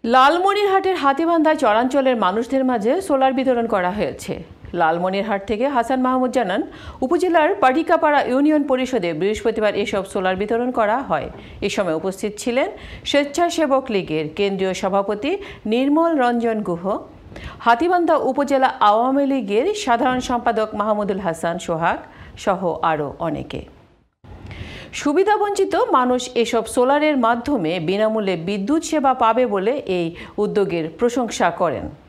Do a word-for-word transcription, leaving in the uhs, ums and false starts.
লালমনিরহাটের হাতীবান্ধায় চরাঞ্চলের মানুষদের মাঝে সোলার বিতরণ করা হয়েছে। লালমনিরহাট থেকে হাসান মাহমুদ জানান, উপজেলার পাটিকাপাড়া ইউনিয়ন পরিষদে বৃহস্পতিবার এসব সোলার বিতরণ করা হয়। এ সময় উপস্থিত ছিলেন স্বেচ্ছাসেবক লীগের কেন্দ্রীয় সভাপতি নির্মল রঞ্জন গুহ, হাতীবান্ধা উপজেলা আওয়ামী লীগের সাধারণ সম্পাদক মাহমুদুল হাসান সোহাগ সহ আরও অনেকে। সুবিধাবঞ্চিত মানুষ এসব সোলারের মাধ্যমে বিনামূল্যে বিদ্যুৎ সেবা পাবে বলে এই উদ্যোগের প্রশংসা করেন।